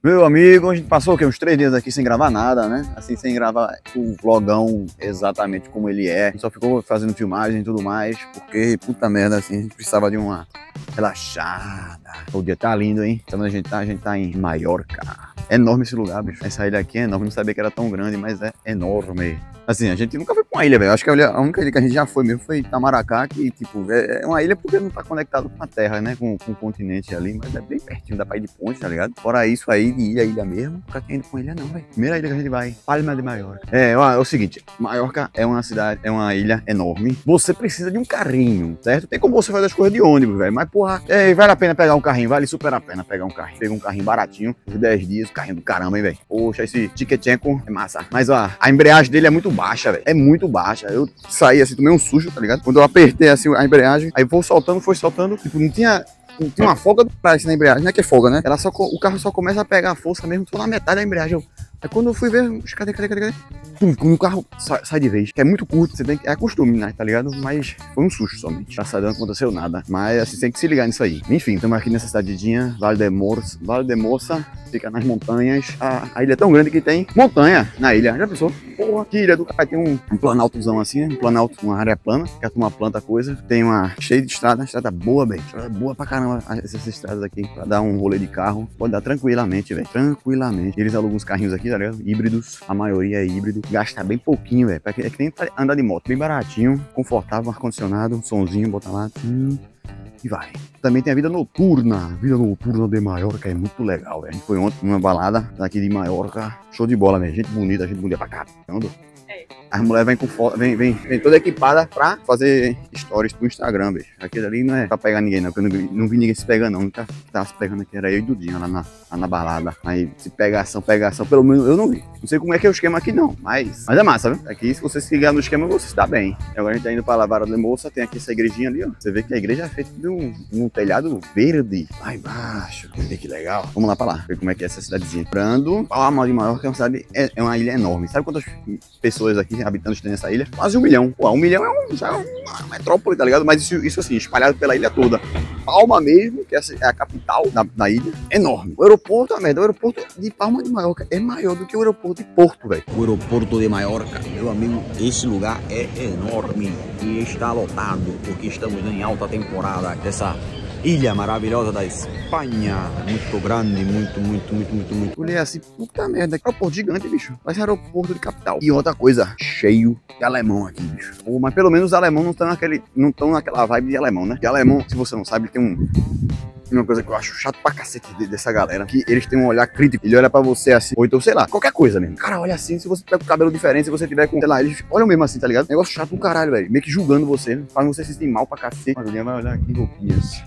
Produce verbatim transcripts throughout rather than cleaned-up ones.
Meu amigo, a gente passou o quê? Uns três dias aqui sem gravar nada, né? Assim, sem gravar o vlogão exatamente como ele é. A gente só ficou fazendo filmagem e tudo mais, porque, puta merda, assim, a gente precisava de uma relaxada. O dia tá lindo, hein? Então a gente tá, a gente tá em Maiorca. É enorme esse lugar, bicho. Essa ilha aqui é enorme, não sabia que era tão grande, mas é enorme. Assim, a gente nunca foi pra uma ilha, velho. Acho que a única ilha que a gente já foi mesmo foi Itamaracá, que, tipo, é uma ilha porque não tá conectado com a terra, né? Com, com o continente ali, mas é bem pertinho, dá pra ir de ponte, tá ligado? Fora isso aí, de ilha, ilha mesmo, nunca tinha ido pra uma ilha não, velho. Primeira ilha que a gente vai, Palma de Maiorca. É, ó, é o seguinte, Maiorca é uma cidade, é uma ilha enorme. Você precisa de um carrinho, certo? Tem como você fazer as coisas de ônibus, velho. Mas, porra, é, vale a pena pegar um carrinho, vale super a pena pegar um carrinho. Pega um carrinho baratinho, por dez dias, carrinho do caramba, hein, velho. Poxa, esse Tiquetchenko é massa. Mas, ó, a embreagem dele é muito baixa, velho. É muito baixa. Eu saí assim, tomei um susto, tá ligado? Quando eu apertei assim a embreagem, aí vou soltando, foi soltando, tipo, não tinha... Não tinha uma folga do assim, na embreagem, não é que é folga, né? Ela só, o carro só começa a pegar a força mesmo só na metade da embreagem. Eu, aí quando eu fui ver, cadê, cadê, cadê, cadê? Pum, quando o carro sai, sai de vez, que é muito curto, você tem que, é costume, né, tá ligado? Mas foi um susto somente. Graças a Deus não aconteceu nada. Mas assim, tem que se ligar nisso aí. Enfim, estamos aqui nessa cidadezinha, Vale de Moça, Vale de Moça, fica nas montanhas. A, a ilha é tão grande que tem montanha na ilha. Já pensou? Porra, que ilha do cara. Tem um, um planaltozão assim, um planalto, uma área plana, que a turma planta coisa. Tem uma cheia de estrada, estrada boa, velho. Estrada boa pra caramba. Essas estradas aqui, pra dar um rolê de carro, pode dar tranquilamente, velho. Tranquilamente. Eles alugam uns carrinhos aqui, tá ligado? Híbridos. A maioria é híbrido. Gasta bem pouquinho, velho. É que nem andar de moto. Bem baratinho, confortável, ar-condicionado, um sonzinho, bota lá. Hum, e vai. Também tem a vida noturna. A vida noturna de Maiorca é muito legal, velho. A gente foi ontem numa balada daqui de Maiorca. Show de bola, velho. Gente bonita, gente bonita pra caramba. As mulheres vêm com foto, vem, vem, vem toda equipada pra fazer stories pro Instagram, bicho. Aquele ali não é pra pegar ninguém, não. Porque eu não, não vi ninguém se pegando, não. Nunca tava se pegando aqui, era eu e Dudinha lá na, lá na balada. Aí, se pegação, pegação, pelo menos eu não vi. Não sei como é que é o esquema aqui, não. Mas, mas é massa, viu? Aqui, se você se ligar no esquema, você se dá bem. E agora a gente tá indo pra Lavara de Moça, tem aqui essa igrejinha ali, ó. Você vê que a igreja é feita de um, um telhado verde. Lá embaixo. Vê que legal. Vamos lá pra lá, ver como é que é essa cidadezinha. Brando, Palma de Maiorca é uma cidade, é, é uma ilha enorme. Sabe quantas pessoas aqui, habitantes, tem nessa ilha? Quase um milhão. Pô, um milhão é, um, já é uma metrópole, tá ligado? Mas isso, isso assim, espalhado pela ilha toda. Palma mesmo, que essa é a capital da, da ilha, enorme. O aeroporto, a merda, o aeroporto de Palma de Maiorca é maior do que o aeroporto de Porto, velho. O aeroporto de Maiorca, meu amigo, esse lugar é enorme e está lotado, porque estamos em alta temporada dessa ilha maravilhosa da Espanha. Muito grande, muito, muito, muito, muito, muito. Olhei assim, puta merda, aeroporto gigante, bicho. Parece aeroporto de capital. E outra coisa, cheio de alemão aqui, bicho. Pô, mas pelo menos os alemão não estão naquele, não estão naquela vibe de alemão, né? De alemão, se você não sabe, tem um... Uma coisa que eu acho chato pra cacete dessa galera, que eles têm um olhar crítico. Ele olha pra você assim, ou então, sei lá, qualquer coisa mesmo. Cara, olha assim, se você tiver com o cabelo diferente, se você tiver com, sei lá, eles olham mesmo assim, tá ligado? Negócio chato do caralho, velho. Meio que julgando você, faz você se sentir mal pra cacete. Mas vai olhar aqui, roupinhas.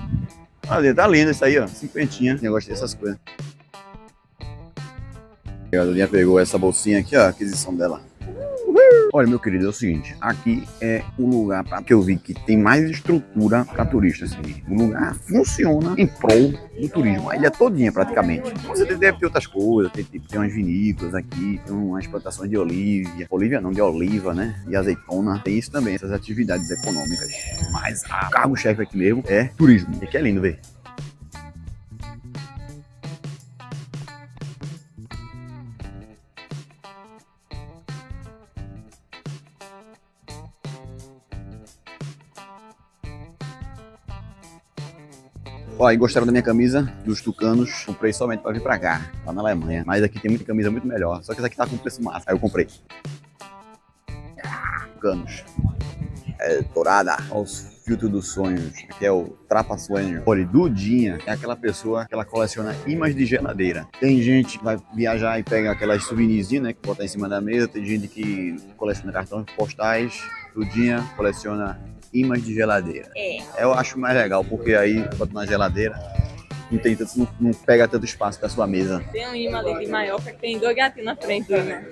Olha, tá lindo isso aí, ó. Cinquentinha. Negócio dessas coisas. A Dulinha pegou essa bolsinha aqui, ó, a aquisição dela. Olha, meu querido, é o seguinte, aqui é o lugar pra, que eu vi que tem mais estrutura para turistas. Assim. O lugar funciona em prol do turismo, a ilha todinha praticamente. Você deve ter outras coisas, tem, tem, tem umas vinícolas aqui, tem umas plantações de olívia, olívia não, de oliva, né, e azeitona. Tem isso também, essas atividades econômicas. Mas a cargo-chefe aqui mesmo é turismo, e que é lindo ver. Ó, aí gostaram da minha camisa dos tucanos, comprei somente pra vir pra cá, lá na Alemanha. Mas aqui tem muita camisa muito melhor, só que essa aqui tá com preço massa, aí eu comprei. Tucanos. É, dourada, aos filtros dos sonhos, que é o Trapa Sonho. Olha, Dudinha é aquela pessoa que ela coleciona imãs de geladeira. Tem gente que vai viajar e pega aquelas souvenirzinhas, né, que bota em cima da mesa. Tem gente que coleciona cartões postais. Dudinha coleciona imãs de geladeira. É. Eu acho mais legal, porque aí bota na geladeira, não, tem tanto, não, não pega tanto espaço da sua mesa. Tem um imã ali de Maiorca que tem dois gatinhos na frente do imã.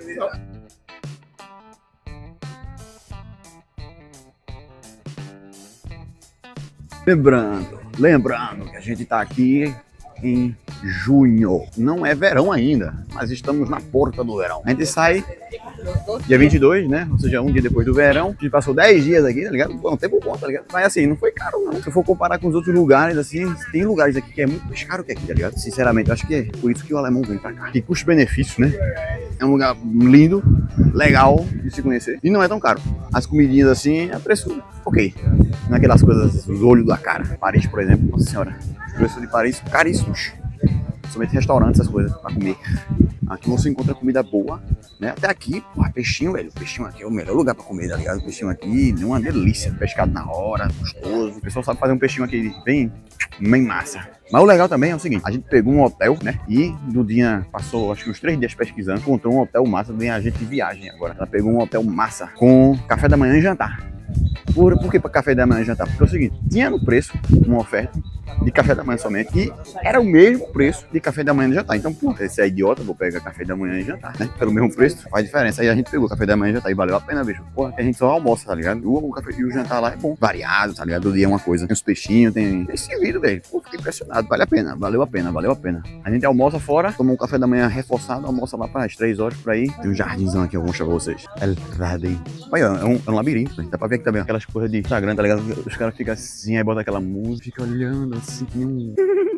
Lembrando, lembrando que a gente tá aqui em junho. Não é verão ainda, mas estamos na porta do verão. A gente sai dia vinte e dois, né? Ou seja, um dia depois do verão. A gente passou dez dias aqui, tá ligado? Foi um tempo bom, tá ligado? Mas assim, não foi caro não. Se eu for comparar com os outros lugares, assim, tem lugares aqui que é muito mais caro que aqui, tá ligado? Sinceramente, eu acho que é por isso que o alemão vem pra cá. Que custo-benefício, né? É um lugar lindo, legal de se conhecer. E não é tão caro. As comidinhas assim, é preço ok. Não é aquelas coisas, os olhos da cara. Paris, por exemplo, nossa senhora. Os preços de Paris caríssimos. Somente restaurantes, essas coisas pra comer. Aqui você encontra comida boa, né? Até aqui, pô, peixinho, velho. Peixinho aqui é o melhor lugar pra comer, tá ligado? Peixinho aqui é uma delícia. Pescado na hora, gostoso. O pessoal sabe fazer um peixinho aqui bem, bem massa. Mas o legal também é o seguinte, a gente pegou um hotel, né? E no dia, passou acho que uns três dias pesquisando, encontrou um hotel massa, vem a gente de viagem agora. Ela pegou um hotel massa com café da manhã e jantar. Por, por que para café da manhã e jantar? Porque é o seguinte, tinha no preço uma oferta de café da manhã somente e era o mesmo preço de café da manhã e jantar. Então, pô, se é idiota, vou pegar café da manhã e jantar, né? Pelo mesmo preço, faz diferença. Aí a gente pegou café da manhã e jantar e valeu a pena, bicho. Porra, que a gente só almoça, tá ligado? O, o café e o jantar lá é bom, variado, tá ligado? O dia é uma coisa. Tem os peixinhos, tem esse vídeo, velho. Pô, fiquei impressionado. Vale a pena, valeu a pena, valeu a pena. A gente almoça fora, toma um café da manhã reforçado, almoça lá para as três horas por aí. Tem um jardinzão aqui, eu vou mostrar pra vocês. El Jardín. Olha, é um, é um labirinto, velho. Dá pra ver aqui também aquelas coisas de Instagram, tá ligado? Os caras ficam assim, aí bota aquela música, fica olhando assim, que um...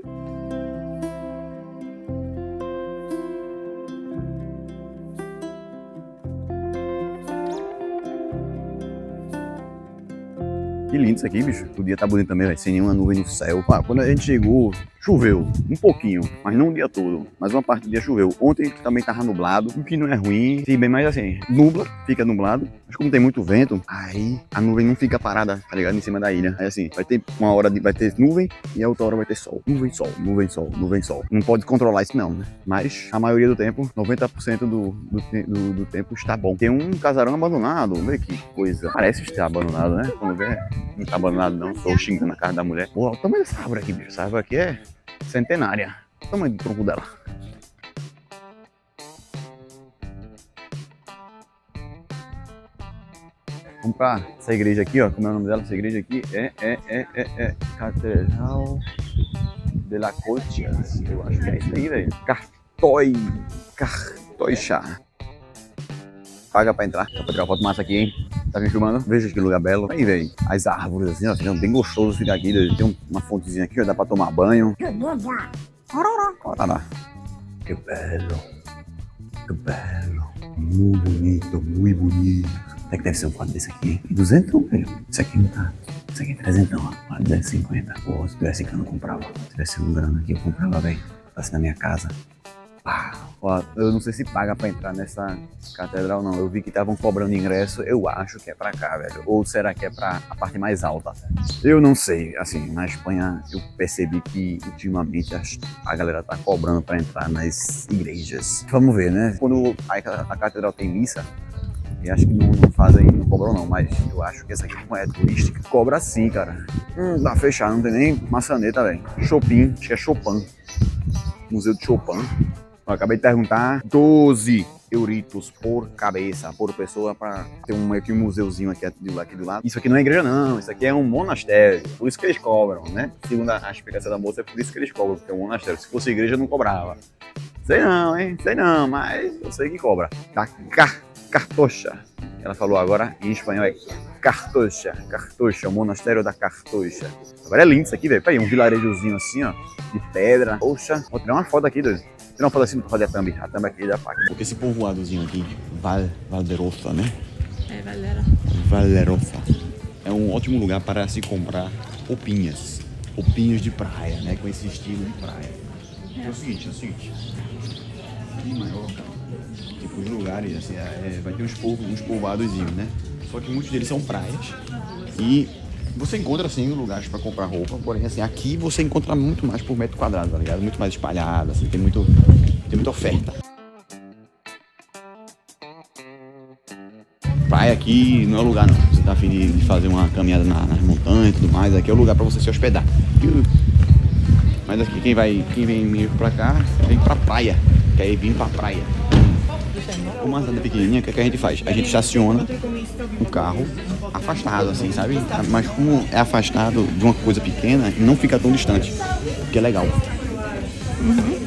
Que lindo isso aqui, bicho. O dia tá bonito também, velho. Sem nenhuma nuvem no céu. Ah, quando a gente chegou, choveu um pouquinho, mas não o dia todo. Mas uma parte do dia choveu. Ontem também tava nublado, o que não é ruim. Sim, bem mais assim, nubla, fica nublado. Mas como tem muito vento, aí a nuvem não fica parada, tá ligado? Em cima da ilha. Aí assim, vai ter uma hora de, vai ter nuvem e a outra hora vai ter sol. Nuvem, sol, nuvem, sol, nuvem, sol. Não pode controlar isso não, né? Mas a maioria do tempo, noventa por cento do, do, do, do tempo está bom. Tem um casarão abandonado, vê que coisa. Parece estar abandonado, né? Quando vê, não tá abandonado não. Tô xingando a casa da mulher. Pô, o tamanho dessa árvore aqui, bicho. Essa árvore aqui é centenária. O tamanho do tronco dela. Vamos pra essa igreja aqui, ó. Como é o nome dela? Essa igreja aqui é, é, é, é, é Catedral de la Colchas. Eu acho que é isso aí, velho. Cartói. Cartoixa. Paga pra entrar. Dá pra tirar uma foto massa aqui, hein? Tá me filmando? Veja que lugar belo. Aí, velho. As árvores, assim, ó. É bem gostoso ficar aqui. Tem uma fontezinha aqui, ó. Dá pra tomar banho. Olha lá. Que belo. Que belo. Muito bonito, muito bonito. Até que deve ser um quadro desse aqui, hein? duzentos, velho. Isso aqui não tá. Isso aqui é trezentos, ó. duzentos e cinquenta. Pô, se tivesse aqui eu não comprava. Se tivesse um grana aqui eu comprava, velho. Assim na minha casa. Ah, ó, eu não sei se paga pra entrar nessa catedral, não. Eu vi que estavam cobrando ingresso. Eu acho que é pra cá, velho. Ou será que é pra a parte mais alta? Eu não sei. Assim, na Espanha eu percebi que ultimamente a, a galera tá cobrando pra entrar nas igrejas. Vamos ver, né? Quando a, a catedral tem missa, eu acho que não, não fazem, não cobram não, mas eu acho que essa aqui como é turística, cobra sim, cara. Hum, dá fechado, não tem nem maçaneta, velho. Chopin, acho que é Chopin. Museu de Chopin. Eu acabei de perguntar, doze euritos por cabeça, por pessoa, para ter um, meio que um museuzinho aqui, aqui do lado. Isso aqui não é igreja não, isso aqui é um monastério, por isso que eles cobram, né? Segundo a explicação da moça, é por isso que eles cobram, porque é um monastério. Se fosse igreja, não cobrava. Sei não, hein? Sei não, mas eu sei que cobra. Da car Cartoixa. Ela falou agora em espanhol, é Cartoixa. Cartoixa, o monastério da Cartoixa. Agora é lindo isso aqui, velho. Peraí, um vilarejozinho assim, ó, de pedra. Poxa, vou tirar uma foto aqui, doido. Tirar uma foto assim pra fazer a thumb. A thumb aqui da faca. Porque esse povoadozinho aqui, Val, Valderosa, né? É, Valderosa. Valderosa. É um ótimo lugar para se comprar roupinhas. Roupinhas de praia, né? Com esse estilo de praia. É, é o seguinte, é o seguinte. Aqui em Maiorca, tipo, os lugares, assim, é, vai ter uns, povo, uns povoadozinhos, né? Só que muitos deles são praias. E você encontra, assim, lugares para comprar roupa. Porém, assim, aqui você encontra muito mais por metro quadrado, tá ligado? Muito mais espalhado, assim, tem, muito, tem muita oferta. Praia aqui não é lugar, não. Você tá afim de fazer uma caminhada na, nas montanhas e tudo mais, aqui é o lugar para você se hospedar. Mas aqui, quem, vai, quem vem mesmo pra cá, vem pra praia. Quer ir vir pra praia. Uma cidade pequenininha, o que, é que a gente faz? A gente estaciona o carro afastado, assim, sabe? Mas como é afastado de uma coisa pequena, não fica tão distante, que é legal. Uhum.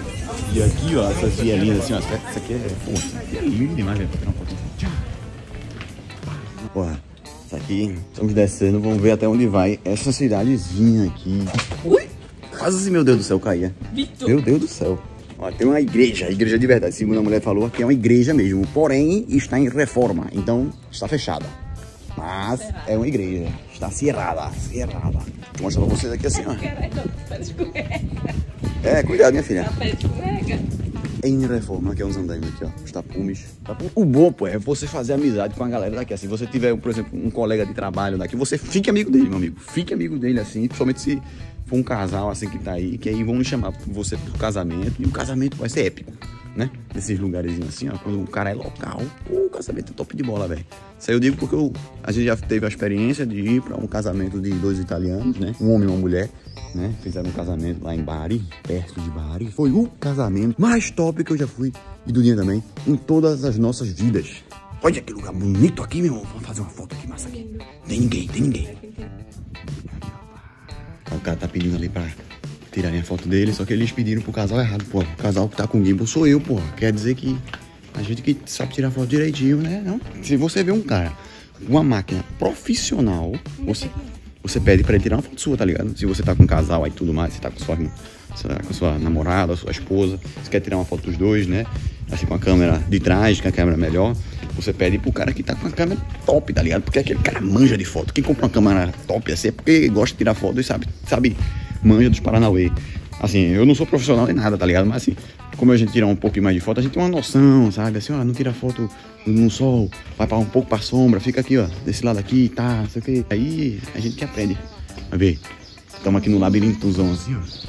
E aqui, ó, essas vielinhas assim, ó. Isso aqui é, pô, isso aqui é lindo demais, velho. Vou tirar uma foto. Porra, isso aqui, estamos descendo, vamos ver até onde vai essa cidadezinha aqui. Ui! Quase, meu Deus do céu, caía. Vitor. Meu Deus do céu. Ó, tem uma igreja, igreja de verdade, segundo a mulher falou, aqui é uma igreja mesmo, porém está em reforma, então está fechada. Mas é uma igreja, está cerrada, cerrada. Vou mostrar pra vocês aqui assim, ó. É, cuidado, minha filha. É em reforma, aqui é uns andaimes aqui, ó, os tapumes. O bom, pô, é você fazer amizade com a galera daqui, assim, você tiver, por exemplo, um colega de trabalho daqui, você fique amigo dele, meu amigo, fique amigo dele, assim, principalmente se for um casal, assim, que tá aí, que aí vão chamar você pro casamento, e o casamento vai ser épico, né? Nesses lugares assim, ó, quando o cara é local, pô, o casamento é top de bola, velho. Isso aí eu digo porque eu, a gente já teve a experiência de ir pra um casamento de dois italianos, né? Um homem e uma mulher, né? Fizeram um casamento lá em Bari, perto de Bari. Foi o casamento mais top que eu já fui, e do dia também, em todas as nossas vidas. Olha que lugar bonito aqui, meu irmão. Vamos fazer uma foto aqui, massa aqui. Tem ninguém, tem ninguém. O cara tá pedindo ali pra tirarem a foto dele, só que eles pediram pro casal errado, pô. O casal que tá com gimbal sou eu, pô. Quer dizer que a gente que sabe tirar foto direitinho, né? Não? Se você vê um cara com uma máquina profissional, você, você pede pra ele tirar uma foto sua, tá ligado? Se você tá com um casal aí e tudo mais, você tá com sua, você tá com sua namorada, sua esposa, você quer tirar uma foto dos dois, né? Assim, com a câmera de trás, com a câmera melhor, você pede pro cara que tá com a câmera top, tá ligado? Porque aquele cara manja de foto. Quem compra uma câmera top assim é porque gosta de tirar foto e sabe, sabe, manja dos Paranauê. Assim, eu não sou profissional em nada, tá ligado? Mas assim, como a gente tira um pouquinho mais de foto, a gente tem uma noção, sabe? Assim, ó, não tira foto no sol, vai pra um pouco pra sombra, fica aqui, ó, desse lado aqui, tá, não sei o que. Aí a gente que aprende. Vai ver, estamos aqui no labirintozão assim, ó.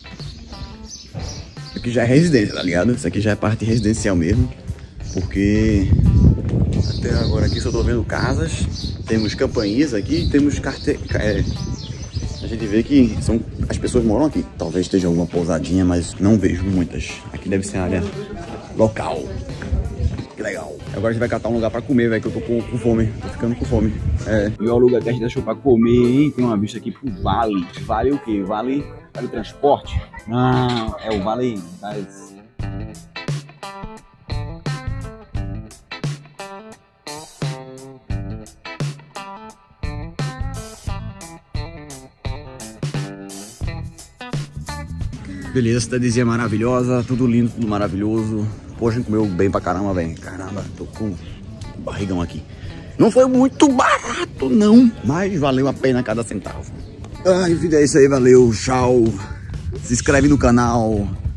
Isso aqui já é residência, tá ligado? Isso aqui já é parte residencial mesmo. Porque até agora aqui só tô vendo casas, temos campainhas aqui, temos carte... É, a gente vê que são, as pessoas moram aqui. Talvez esteja alguma pousadinha, mas não vejo muitas. Aqui deve ser a área local. Que legal. Agora a gente vai catar um lugar pra comer, velho, que eu tô com, com fome. Tô ficando com fome. É. E olha o lugar que a gente deixou pra comer, hein? Tem uma vista aqui pro Vale. Vale o quê? Vale, vale transporte? Não, é o Vale das... Beleza, cidadezinha maravilhosa, tudo lindo, tudo maravilhoso. Poxa, a gente comeu bem pra caramba, velho. Caramba, tô com barrigão aqui. Não foi muito barato, não, mas valeu a pena cada centavo. Ai, vida, é isso aí, valeu, tchau. Se inscreve no canal,